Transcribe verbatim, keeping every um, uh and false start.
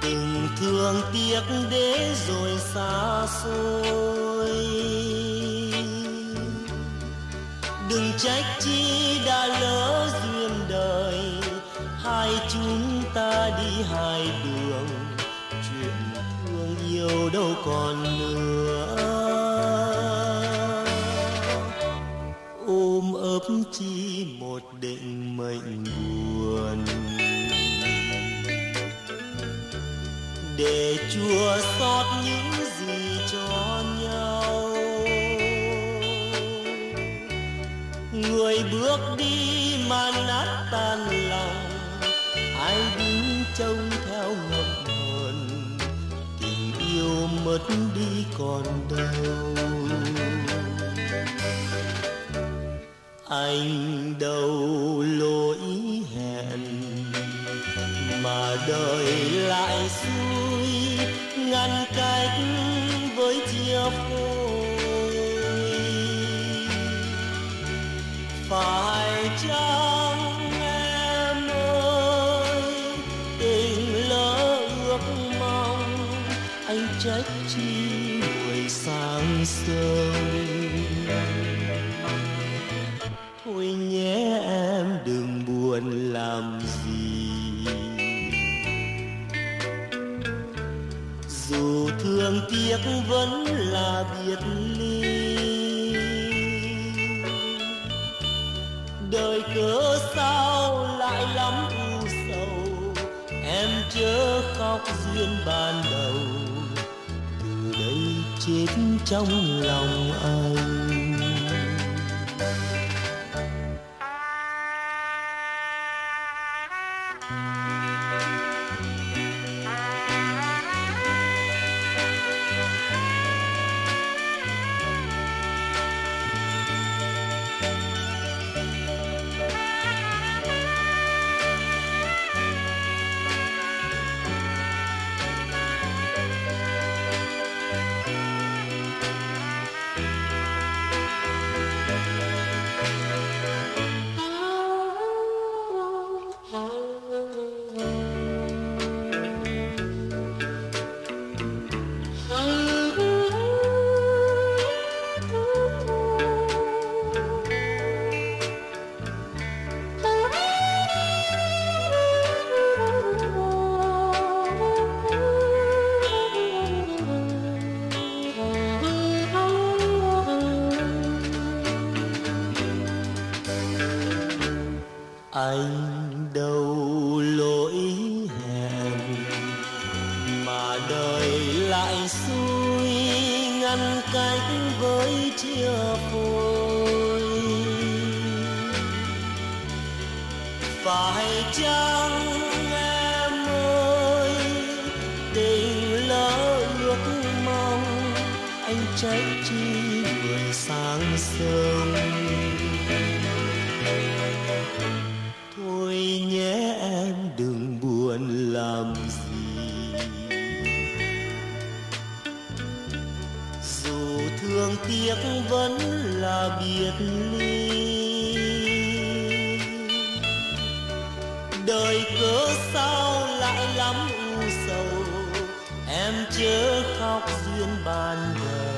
Tình thương tiếc để rồi xa xôi. Đừng trách chi đã lỡ duyên đời, hai chúng ta đi hai đường, chuyện thương yêu đâu còn nữa. Ôm ấp chi một định mệnh buồn, để Chúa xót những gì cho nhau. Người bước đi mà nát tan lòng, ai đứng trông theo ngậm hờn, tình yêu mất đi còn đâu. Anh đâu lỗi hẹn mà đời lại xui, ngăn cách với chia phôi. Phải chăng em ơi, tình lỡ ước mong, anh trách chi buổi sáng sớm. Thôi nhé em đừng buồn làm gì, dù thương tiếc vẫn là biệt ly. Đời cớ sao lại lắm u sầu, em chớ khóc duyên ban đầu, từ đây chết trong lòng anh. Anh đâu lỗi hẹn mà đời lại xui, ngăn cách với chia phôi. Phải chăng em ơi, tình lỡ ước mong, anh trách chi buổi sáng sớm. Thôi nhé em đừng buồn làm gì, dù thương tiếc vẫn là biệt ly. Đời cớ sao lại lắm u sầu, em chớ khóc duyên ban đầu,